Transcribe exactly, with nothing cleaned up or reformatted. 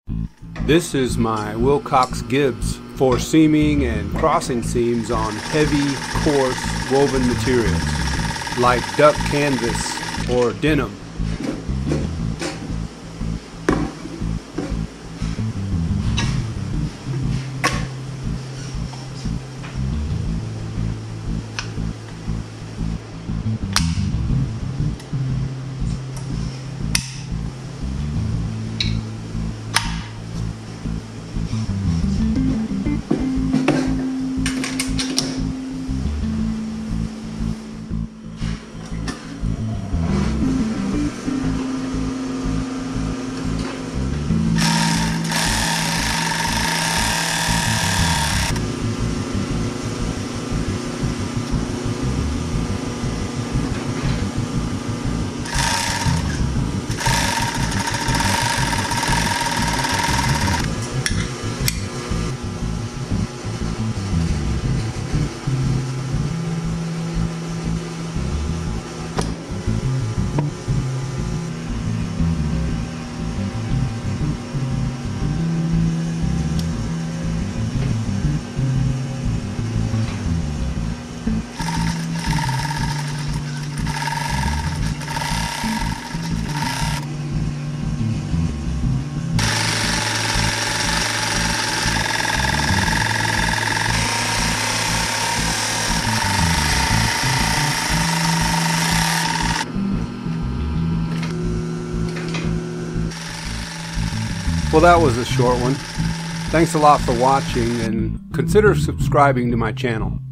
This is my Willcox Gibbs for seaming and crossing seams on heavy, coarse woven materials like duck canvas or denim. Well, that was a short one. Thanks a lot for watching, and consider subscribing to my channel.